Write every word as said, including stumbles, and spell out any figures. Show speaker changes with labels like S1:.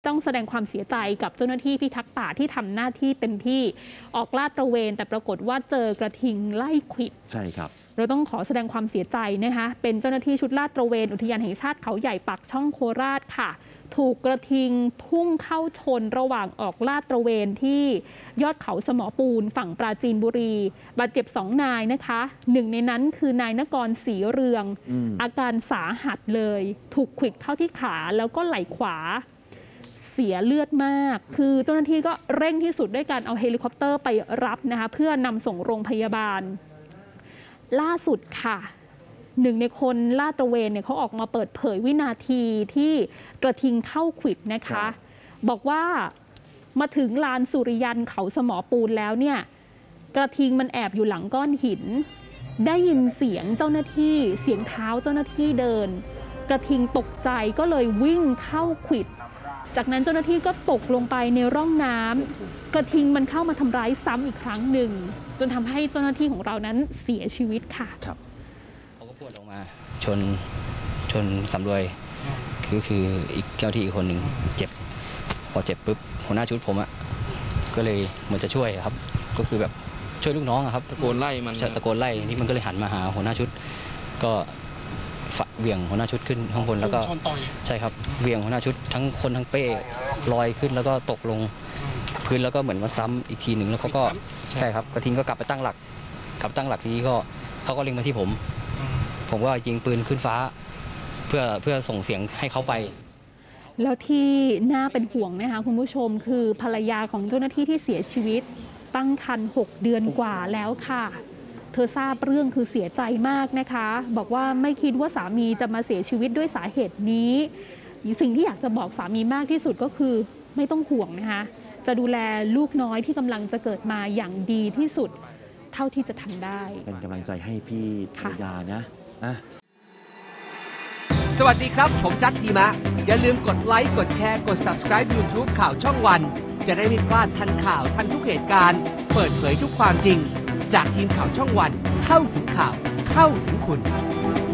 S1: ต้องแสดงความเสียใจกับเจ้าหน้าที่พิทักษ์ป่าที่ทำหน้าที่เต็มที่ออกลาดตระเวนแต่ปรากฏว่าเจอกระทิงไล่ขวิด
S2: ใช่ครับ
S1: เราต้องขอแสดงความเสียใจนะคะเป็นเจ้าหน้าที่ชุดลาดตระเวนอุทยานแห่งชาติเขาใหญ่ปากช่องโคราชค่ะถูกกระทิงพุ่งเข้าชนระหว่างออกลาดตระเวนที่ยอดเขาสมอปูนฝั่งปราจีนบุรีบาดเจ็บสองนายนะคะหนึ่งในนั้นคือนายนกรศรีเรือง อ, อาการสาหัสเลยถูกขวิดเข้าที่ขาแล้วก็ไหล่ขวาเสียเลือดมากคือเจ้าหน้าที่ก็เร่งที่สุดด้วยการเอาเฮลิคอปเตอร์ไปรับนะคะเพื่อนำส่งโรงพยาบาลล่าสุดค่ะหนึ่งในคนลาดตระเวนเนี่ยเขาออกมาเปิดเผยวินาทีที่กระทิงเข้าขวิดนะคะบอกว่ามาถึงลานสุริยันเขาสมอปูนแล้วเนี่ยกระทิงมันแอบอยู่หลังก้อนหินได้ยินเสียงเจ้าหน้าที่เสียงเท้าเจ้าหน้าที่เดินกระทิงตกใจก็เลยวิ่งเข้าขวิดจากนั้นเจ้าหน้าที่ก็ตกลงไปในร่องน้ำกระทิงมันเข้ามาทำร้ายซ้ำอีกครั้งหนึ่งจนทำให้เจ้าหน้าที่ของเรานั้นเสียชีวิตค่ะ
S3: เขาก็พูดออกมาชนชนสำรวยคือคืออีกเจ้าที่อีกคนหนึ่งเจ็บพอเจ็บปุ๊บหัวหน้าชุดผมอ่ะก็เลยเหมือนจะช่วยครับก็คือแบบช่วยลูกน้องครับ
S4: ตะโกนไล่มัน
S3: ตะโกนไล่นี่มันก็เลยหันมาหาหัวหน้าชุดก็เหวี่ยงหัวหน้าชุดขึ้นข้างบนแล้วก็ใช่ครับเหวี่ยงหัวหน้าชุดทั้งคนทั้งเป้ลอยขึ้นแล้วก็ตกลงพื้นแล้วก็เหมือนมาซ้ำอีกทีหนึ่งแล้วเขาก็ใช่ครับกระทิงก็กลับไปตั้งหลักกลับตั้งหลักทีนี้ก็เขาก็เล็งมาที่ผมผมก็ยิงปืนขึ้นฟ้าเพื่อเพื่อส่งเสียงให้เขาไป
S1: แล้วที่น่าเป็นห่วงนะคะคุณผู้ชมคือภรรยาของเจ้าหน้าที่ที่เสียชีวิตตั้งครรภ์หกเดือนกว่าแล้วค่ะเธอทราบเรื่องคือเสียใจมากนะคะบอกว่าไม่คิดว่าสามีจะมาเสียชีวิตด้วยสาเหตุนี้สิ่งที่อยากจะบอกสามีมากที่สุดก็คือไม่ต้องห่วงนะคะจะดูแลลูกน้อยที่กำลังจะเกิดมาอย่างดีที่สุดเท่าที่จะทำได้
S2: เป็นกำลังใจให้พี่ภรรยานะนะ
S5: สวัสดีครับผมจัดดีมะอย่าลืมกดไลค์กดแชร์กด ซับสไครบ์ ยูทูบ ข่าวช่องวันจะได้ไม่พลาดทันข่าวทันทุกเหตุการณ์เปิดเผยทุกความจริงจากทีมข่าวช่องวันเข้าถึงข่าวเข้าถึงคุณ